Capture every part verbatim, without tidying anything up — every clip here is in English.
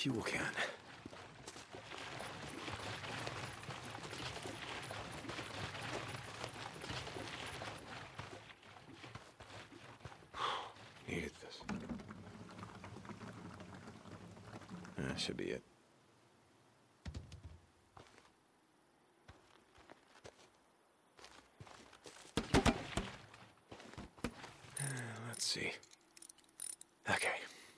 fuel can. Needed this. That should be it. Let's see. Okay.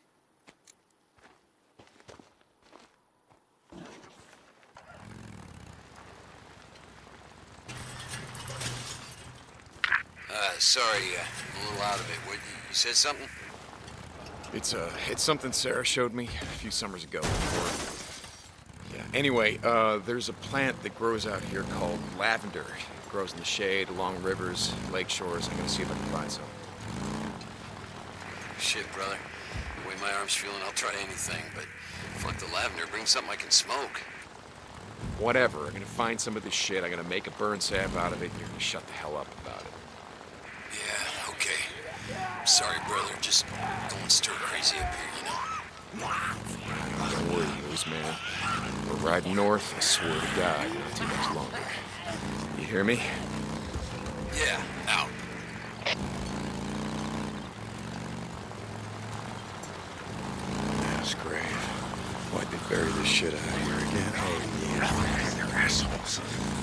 Uh, sorry, uh, I'm a little out of it. What, you said something? It's, uh, it's something Sarah showed me a few summers ago before. Yeah, anyway, uh, there's a plant that grows out here called lavender. It grows in the shade, along rivers, lake shores. I'm gonna see if I can find some. Shit, brother. The way my arm's feeling, I'll try anything, but fuck the lavender. Bring something I can smoke. Whatever, I'm gonna find some of this shit, I'm gonna make a burn sap out of it, and you're gonna shut the hell up about it. Yeah, okay. Sorry, brother. Just going stir crazy up here, you know? Don't worry, Moose man. We're riding north, I swear to God, not too much longer. You hear me? Yeah, out. Mass grave. Why'd they bury this shit out here again? Oh, yeah. They're assholes.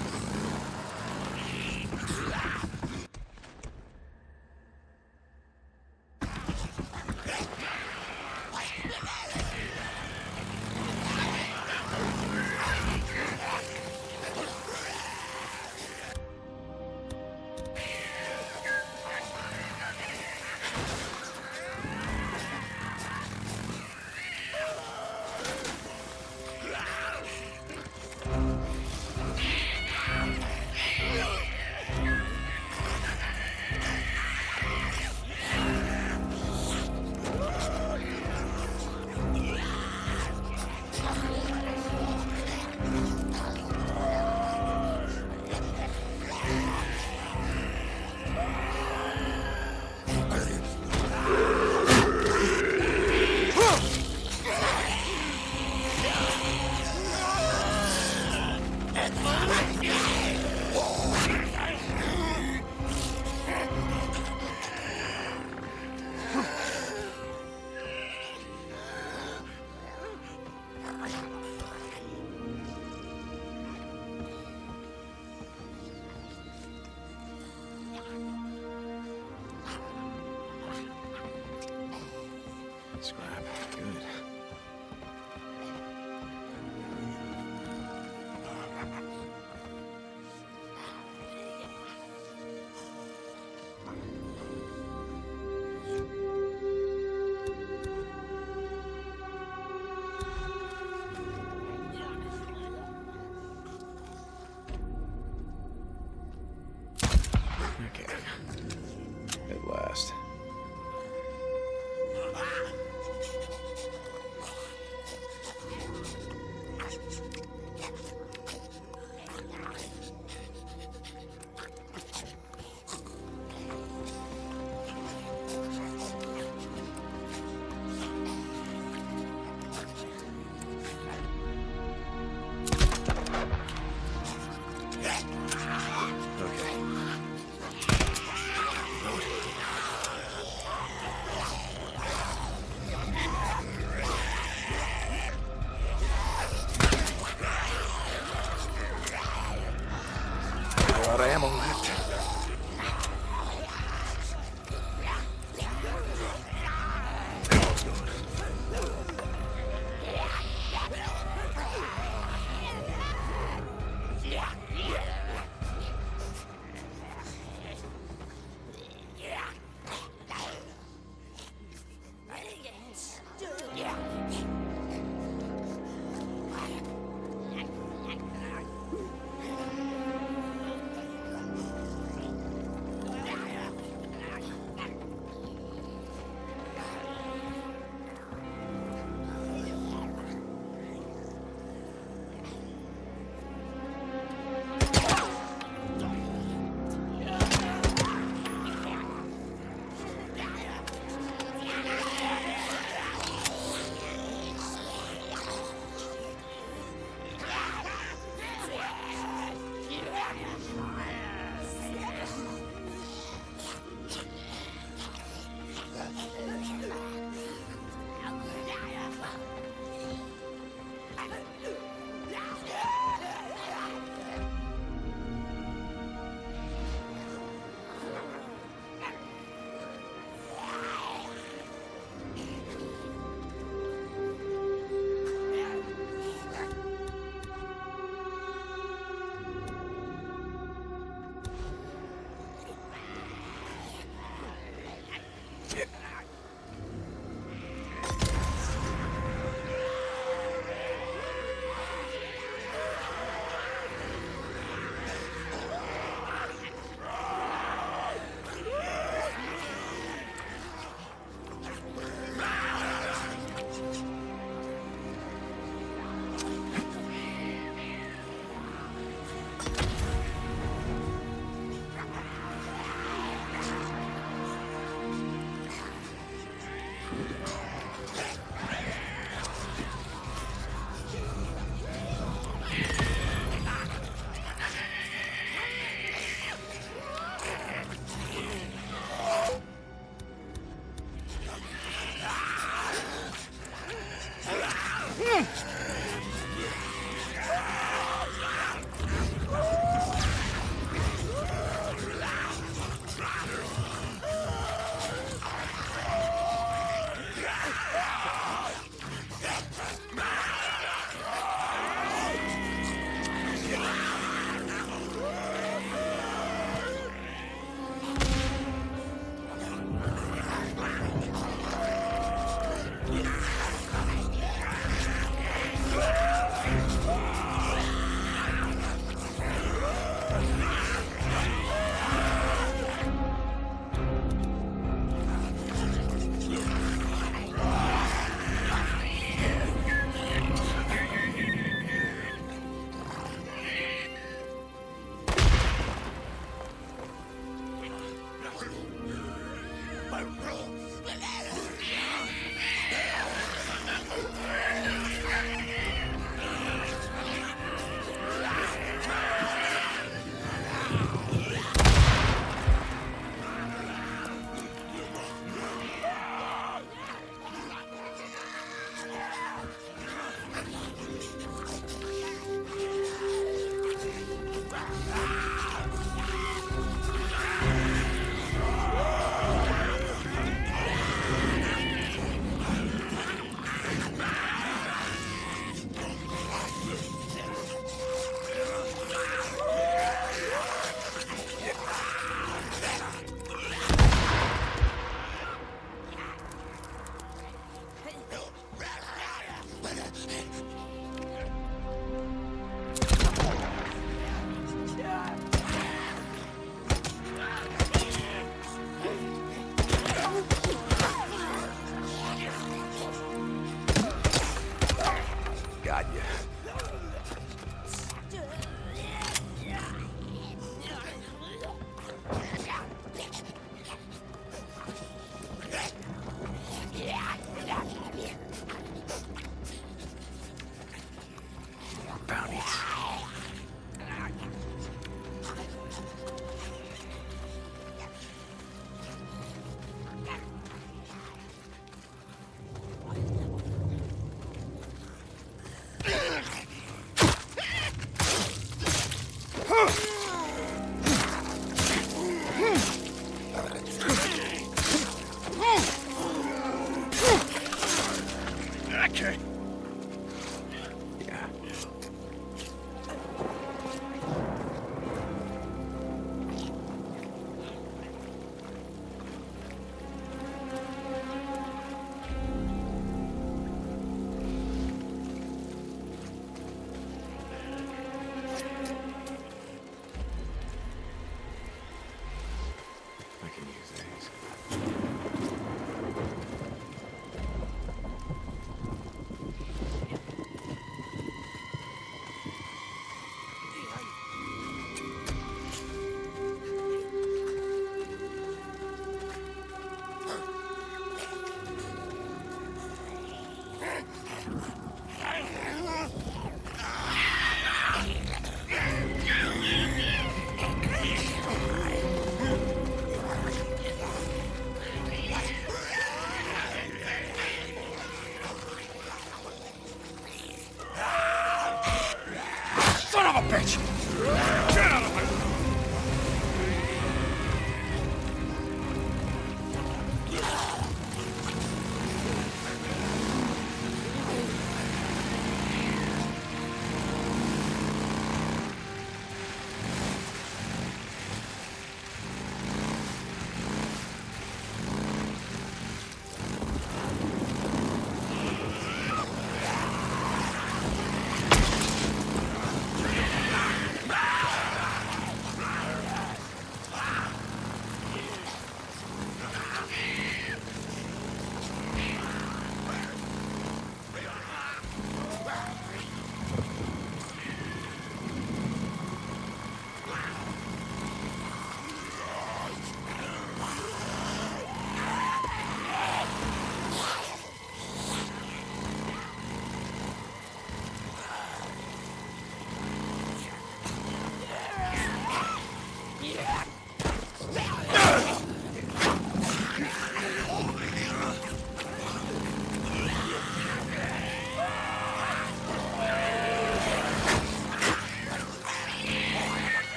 Scrap. Good. Okay. At last.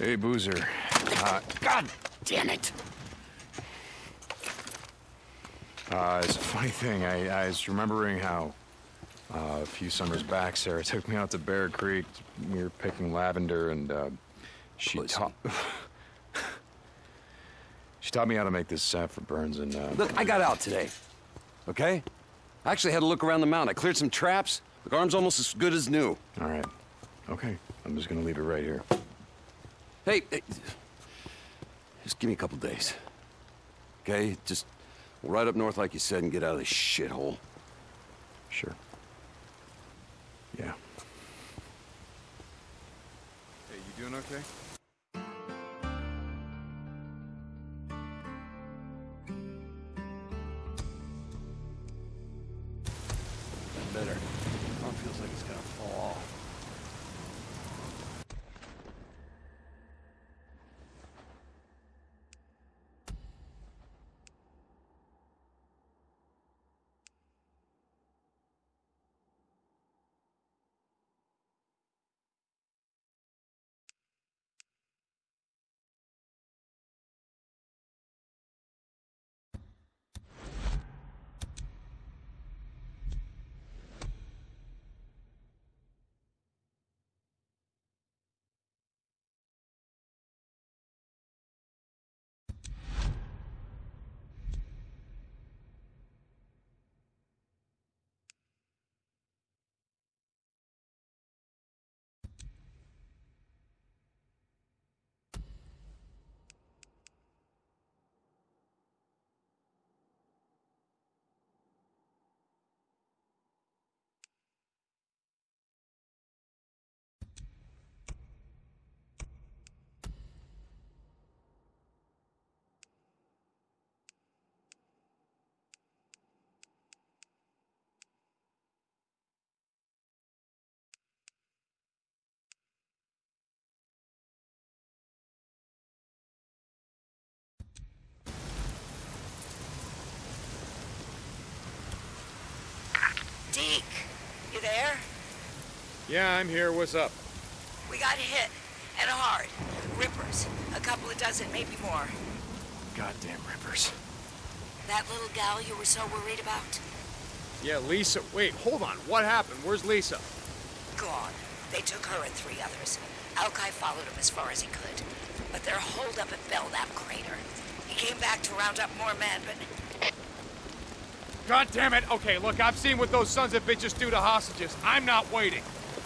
Hey, Boozer. Uh, God damn it! uh, it's a funny thing. I, I was remembering how uh, a few summers back, Sarah took me out to Bear Creek. We were picking lavender, and uh, she taught she taught me how to make this sap for burns. And uh, Look, I got out today. Okay? I actually had a look around the mountain. I cleared some traps. The arm's almost as good as new. all right, okay. I'm just gonna leave it right here. Hey, hey, just give me a couple days. Okay? Just we'll ride up north like you said and get out of this shithole. Sure. Yeah. Hey, you doing okay? Better. Arm feels like it's gonna fall off. Deke, you there? Yeah, I'm here. What's up? We got hit, and hard. Rippers. A couple of dozen, maybe more. Goddamn rippers. That little gal you were so worried about? Yeah, Lisa. Wait, hold on. What happened? Where's Lisa? Gone. They took her and three others. Alki followed him as far as he could. But they're holed up at Belknap Crater. He came back to round up more men, but... God damn it! Okay, look, I've seen what those sons of bitches do to hostages. I'm not waiting.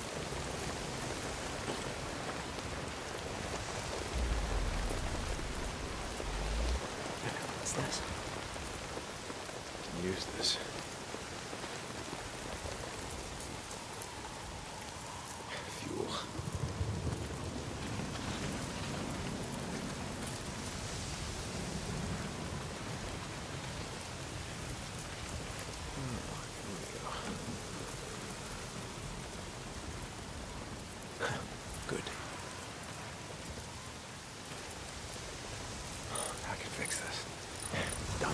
What's this? Use this. Fuel. Good. I can fix this. Done.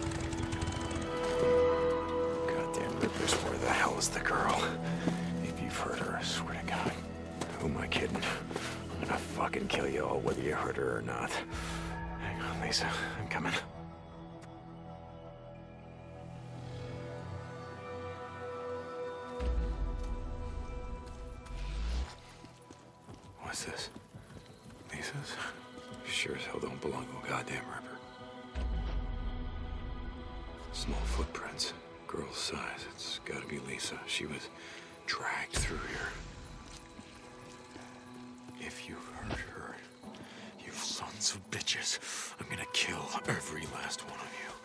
Goddamn rippers, where the hell is the girl? If you you've hurt her, I swear to God. Who am I kidding? I'm gonna fucking kill you all, whether you hurt her or not. Hang on, Lisa. I'm coming. What's this? Lisa's? Sure as hell don't belong to a goddamn ripper. Small footprints. Girl's size. It's gotta be Lisa. She was dragged through here. If you've hurt her, you sons of bitches, I'm gonna kill every last one of you.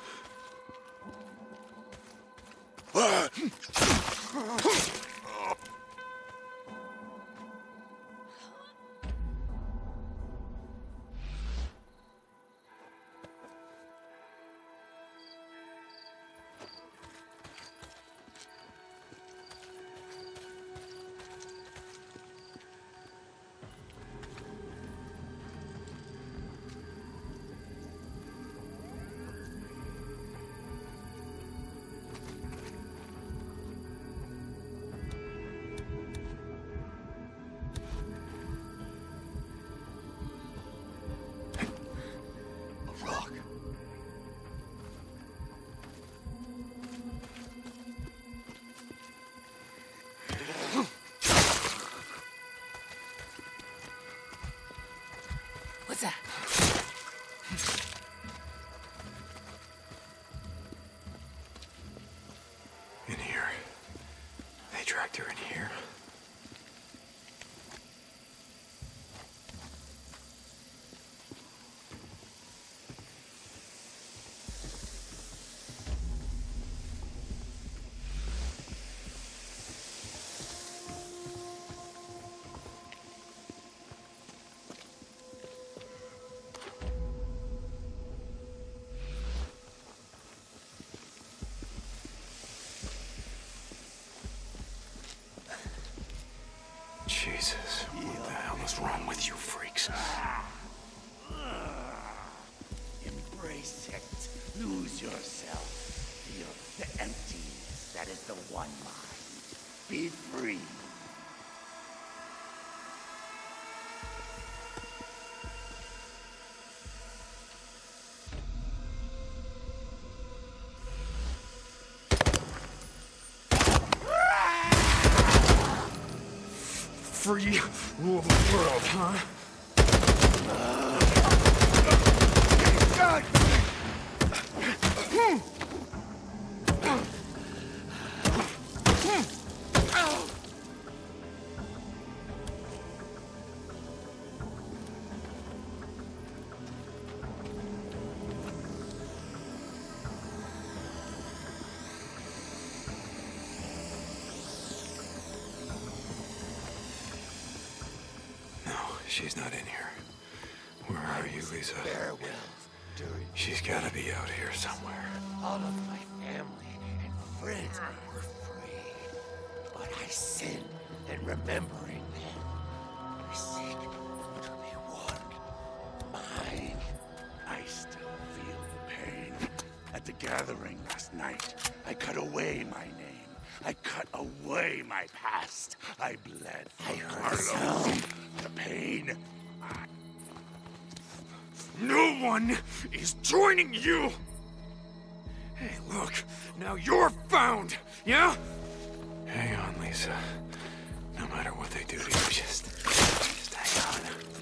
What's that? In here. They dragged her in here. Jesus, what the hell is wrong with you freaks? Embrace it. Lose yourself. Feel the emptiness that is the one mind. Be free. Free rule the world, huh? She's not in here. Where are you, Lisa? Farewell. During She's gotta be out here somewhere. all of my family and friends were free, but I sinned in remembering them. I seek to be one. Mine. I still feel the pain. At the gathering last night, I cut away my name. I cut away my past. I bled for I Carlos. The pain. I... No one is joining you! Hey, look, now you're found, yeah? Hang on, Lisa. No matter what they do to you, just... just hang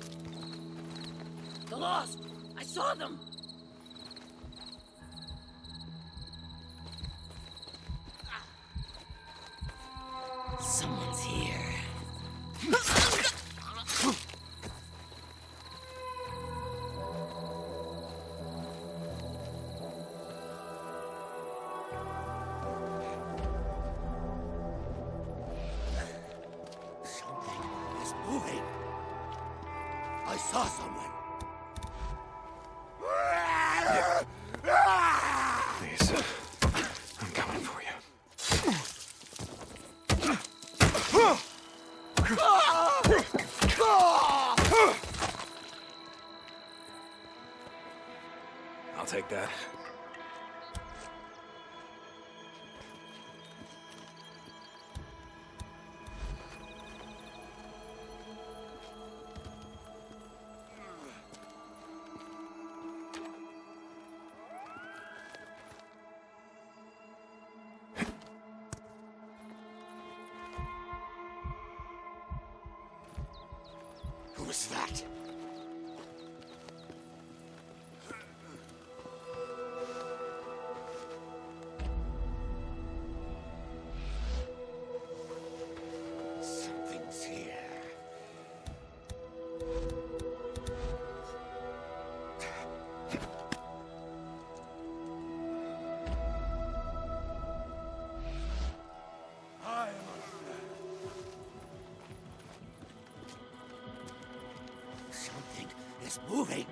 on. The Lost! I saw them! Someone's here. Something is moving. I saw someone. Lisa, I'm coming for you. I'll take that. was that? Something's here. I Something is moving.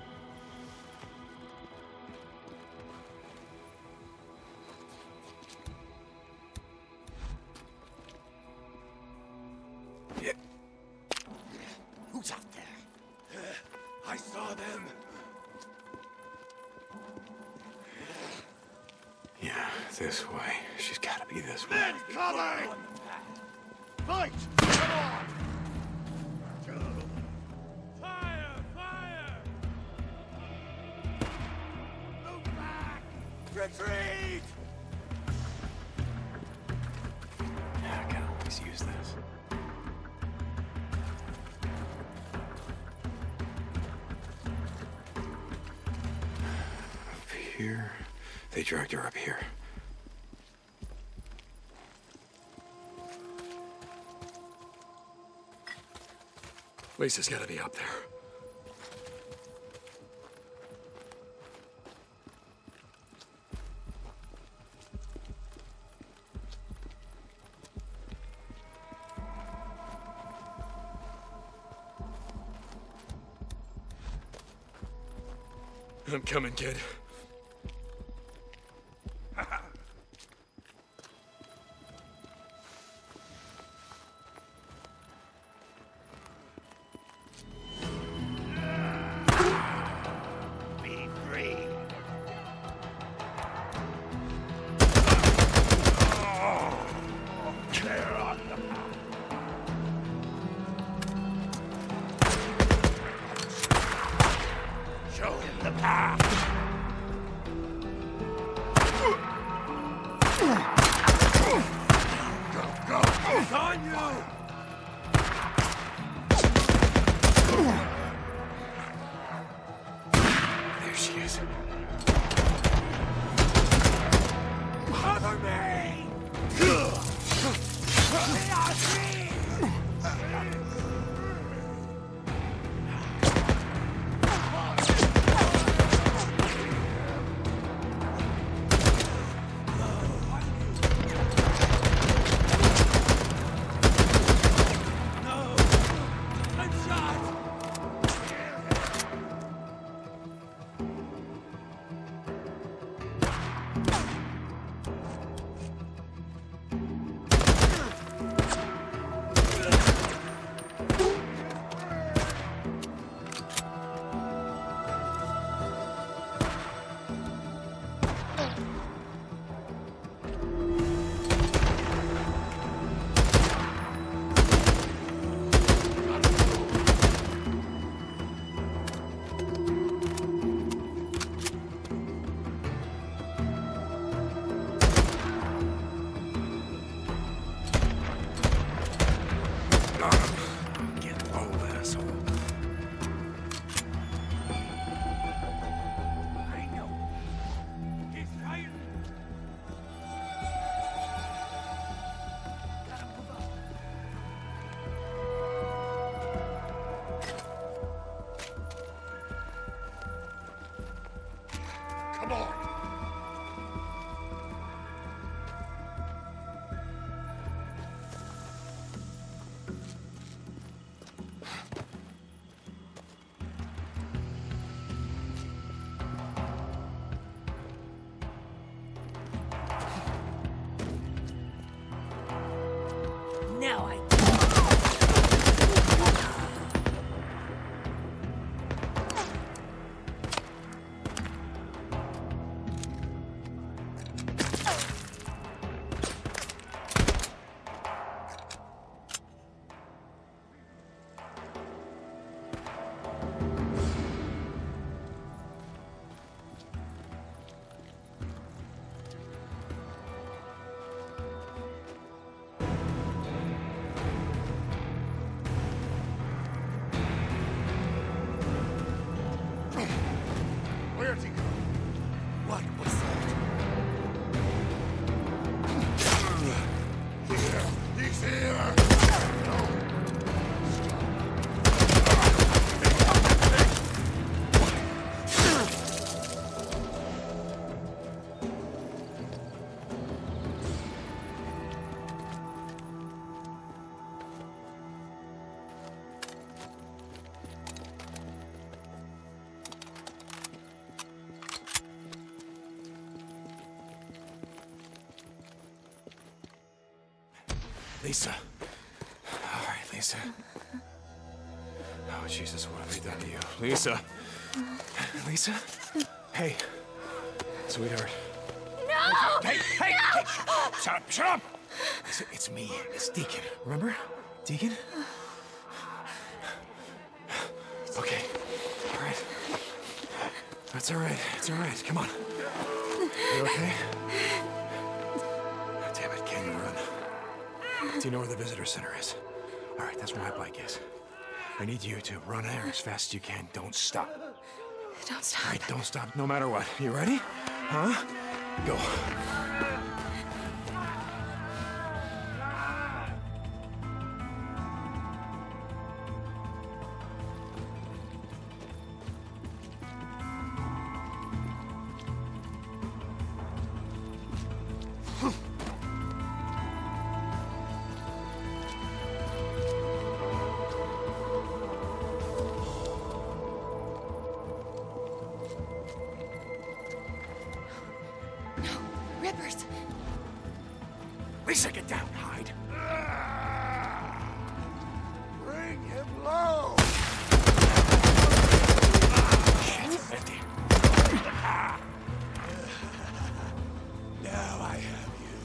Who's out there? I saw them. Yeah, this way. She's gotta be this way. Men coming! Fight! Come on! Fire! Fire! Move back! Retreat! Yeah, I can always use this. Up here. They dragged her up here. Lisa's gotta be up there. I'm coming, kid. Be free! Clear on the path. Show him the path! Go, go! It's on you! There she is. Cover me! They are free! No! I'm shot! Get low, asshole. I know. He's right. Gotta move up. Come on. Now I... What was that? Here! He's here! Lisa. All right, Lisa. Oh, Jesus, what have they done to you? Lisa. Lisa? Hey. Sweetheart. No! Hey, hey, hey! Shut up, shut up! Lisa, it's me. It's Deacon. Remember? Deacon? Okay. All right. That's all right. It's all right. Come on. You okay? Damn it, can you run? Do you know where the visitor center is? All right, that's where my bike is. I need you to run there as fast as you can. Don't stop. Don't stop. All right, don't stop, no matter what. You ready? Huh? Go. Rippers! Lisa, get down, hide. Bring him low! Shit, empty. Now I have you.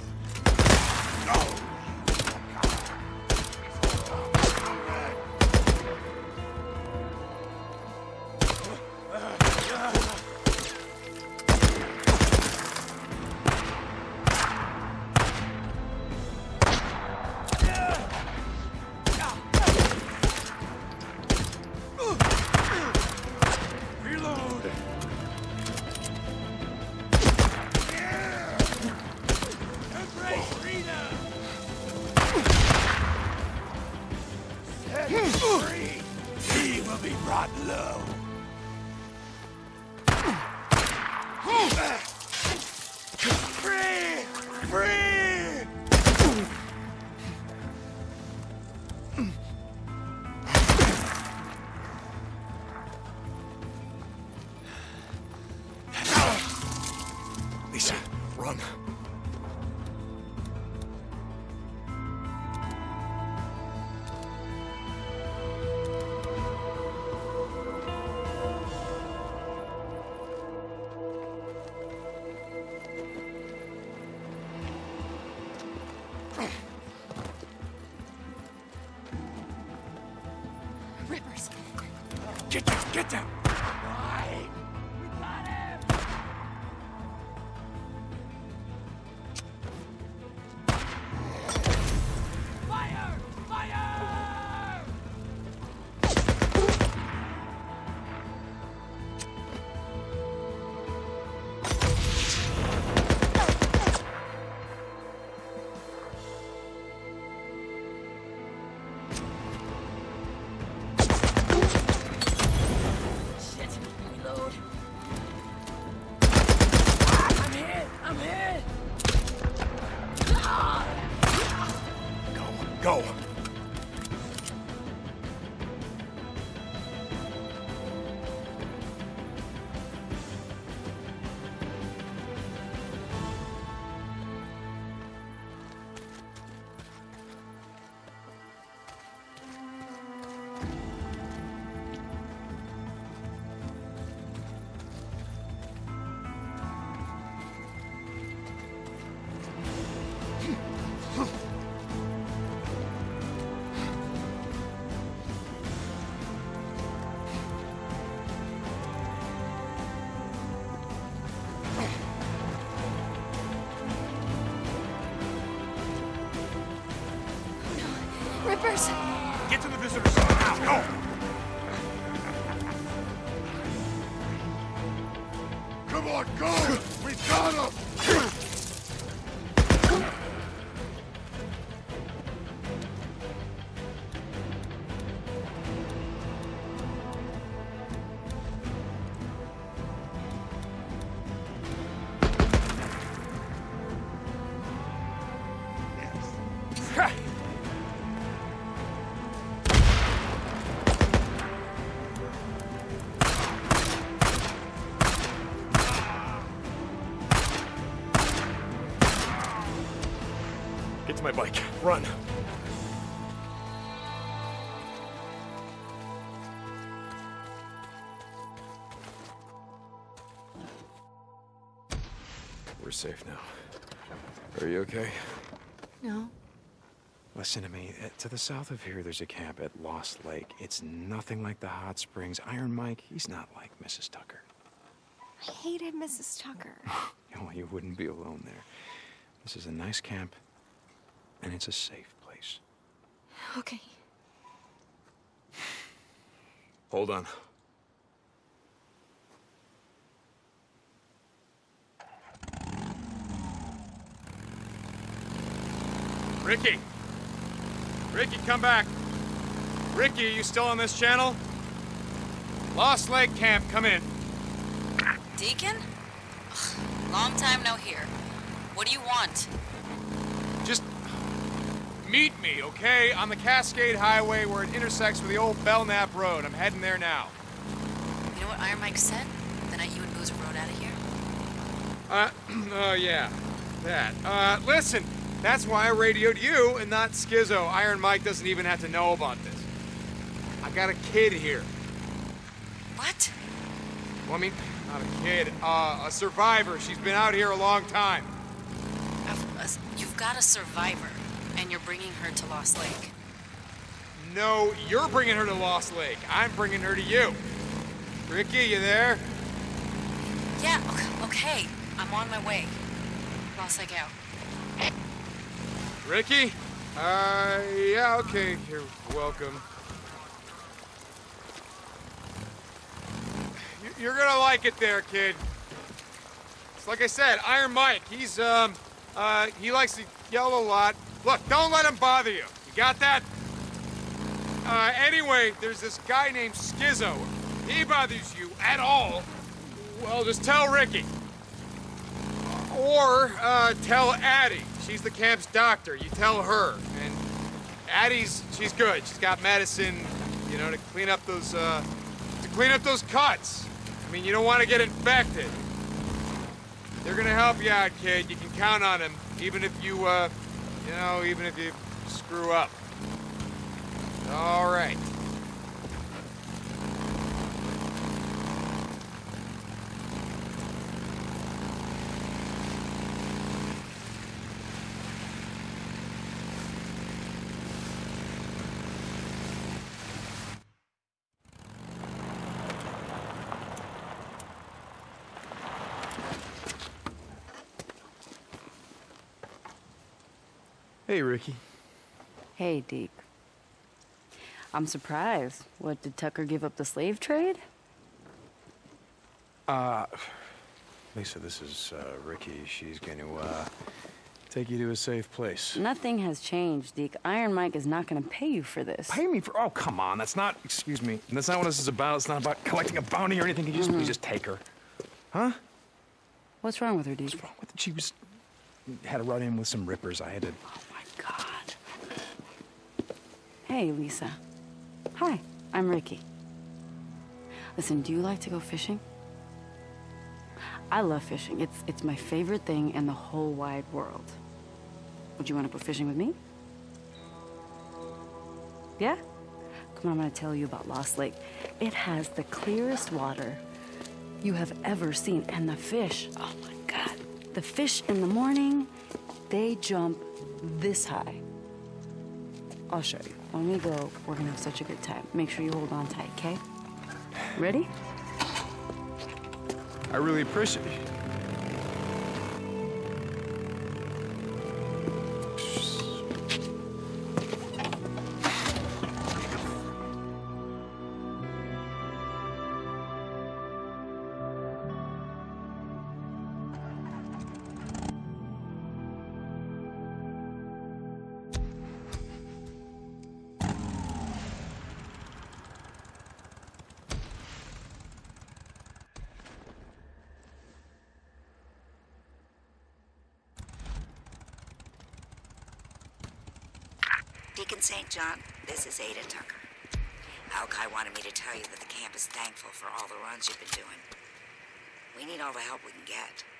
Free! He will be brought low. Free! Free! Lisa, run. Rippers! Get down, get down. Go. Rippers! Get to the visitor center now. Go. Come on! on, go! We got him! Get to my bike. Run. We're safe now. Are you okay? No. Listen to me. Uh, To the south of here, there's a camp at Lost Lake. It's nothing like the hot springs. Iron Mike, he's not like Missus Tucker. I hated Missus Tucker. Well, you wouldn't be alone there. This is a nice camp, and it's a safe place. Okay. Hold on. Ricky! Ricky, come back! Ricky, are you still on this channel? Lost Lake Camp, come in. Deacon? Ugh, long time no hear. What do you want? Just meet me, okay? On the Cascade Highway where it intersects with the old Belknap Road. I'm heading there now. You know what Iron Mike said the night you and Boozer rode out of here? Uh, oh yeah, that. Uh, listen, that's why I radioed you and not Schizo. Iron Mike doesn't even have to know about this. I got a kid here. What? Well, I mean, not a kid, uh, a survivor. She's been out here a long time. Uh, You've got a survivor, and you're bringing her to Lost Lake. No, you're bringing her to Lost Lake. I'm bringing her to you. Ricky, you there? Yeah, okay, okay. I'm on my way. Lost Lake out. Ricky? Uh, yeah, okay. You're welcome. You- You're gonna like it there, kid. It's like I said, Iron Mike, he's, um, uh, he likes to yell a lot. Look, don't let him bother you. You got that? Uh, anyway, there's this guy named Schizo. He bothers you at all, well, just tell Ricky. Or, uh, tell Addie. She's the camp's doctor. You tell her. And Addie's, she's good. She's got medicine, you know, to clean up those, uh, to clean up those cuts. I mean, you don't want to get infected. They're gonna help you out, kid. You can count on them, even if you, uh, you know, even if you screw up. All right. Hey, Ricky. Hey, Deke. I'm surprised. What, did Tucker give up the slave trade? Uh, Lisa, this is, uh, Ricky. She's going to, uh, take you to a safe place. Nothing has changed, Deke. Iron Mike is not going to pay you for this. Pay me for, oh, come on. That's not, excuse me. That's not what this is about. It's not about collecting a bounty or anything. Can you just, Mhm. please just take her? Huh? What's wrong with her, Deke? What's wrong with it? She was, had a run-in with some rippers. I had to... Oh, my God. Hey, Lisa. Hi, I'm Ricky. Listen, do you like to go fishing? I love fishing. It's, it's my favorite thing in the whole wide world. Would you want to go fishing with me? Yeah? Come on, I'm going to tell you about Lost Lake. It has the clearest water you have ever seen. And the fish, oh my God. The fish in the morning, they jump this high. I'll show you. When we go, we're gonna have such a good time. Make sure you hold on tight, okay? Ready? I really appreciate it. Deacon Saint John, this is Ada Tucker. Alki wanted me to tell you that the camp is thankful for all the runs you've been doing. We need all the help we can get.